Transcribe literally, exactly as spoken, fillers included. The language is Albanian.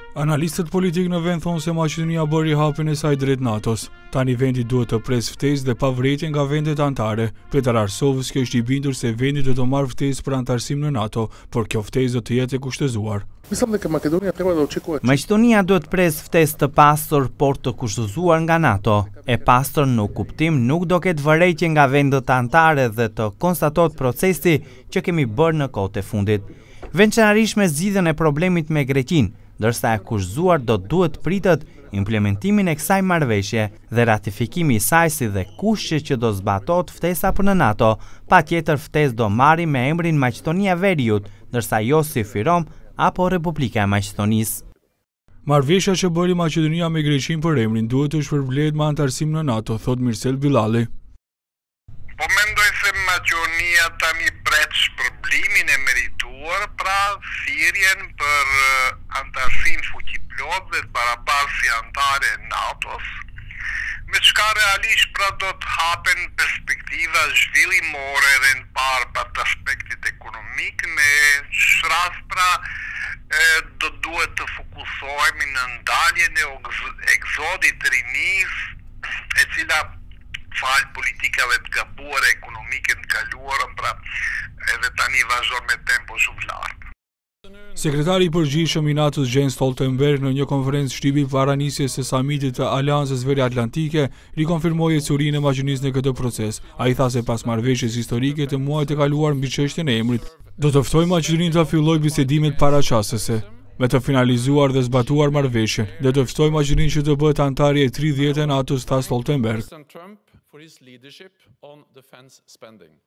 Analistët politik në vend thonë se Maqedonia bëri hapjen e saj drejt NATO-s. Tani vendi duhet të presë ftesë dhe pavërejtje nga vendet anëtare. Petar Arsovski është i bindur se vendi do të marrë ftesë për anëtarësim në NATO, por kjo ftesë do të jetë e kushtëzuar. Maqedonia duhet presë ftesë të pastër por të kushtëzuar nga NATO. E pastër në kuptim nuk do ketë vërejtje nga vendet anëtare dhe të konstatohet procesi që kemi bërë në kohët e fundit. Veçanërisht me zgjidhjen e problemit me Greqinë, ndërsa e kushtëzuar do duhet pritet implementimin e kësaj marrëveshje dhe ratifikimi i saj si dhe kushte që do zbatohet ftesa për në NATO. Patjetër ftesë do marri me emrin Maqedonia Veriut, ndërsa jo si Fyrom apo Republika e Maqedonisë. Marrëveshja që bëri Maqedonia me Greqinë për emrin duhet të shpërblehet me anëtarësim në NATO, thot Mirsel Bilali. Po mendoj se Maqedonia tani pret shpërblimin e merituar, pra thirrjen për anëtarësim fuqiplot dhe të barabartë si anëtare e NATO-s, me çka realisht pra do të hapen perspektiva zhvillimore dhe në parë për të aspektit ekonomik, në rast pra e, do duhet të fokusohemi në ndaljen e egzodit të rinis, e cila falë politikave të gabuar e ekonomike të kaluar, pra edhe tani vazhdon me tempo shumë lartë. Sekretari i përgjithshëm i NATO-s Jens Stoltenberg në një konferencë shtypi para nisjes së samitit të Aleancës Veriatlantike rikonfirmoi ecurinë e Maqedonisë në këtë proces. Ai tha se pas marrëveshjes historike të muajit të kaluar mbi çështjen e emrit, do të ftojë Maqedoninë të fillojë bisedimet paraqasëse. Me të finalizuar dhe zbatuar marrëveshjen, do të ftojë Maqedoninë që të bëhet anëtare e tridhjetë e NATO-s, tha Stoltenberg.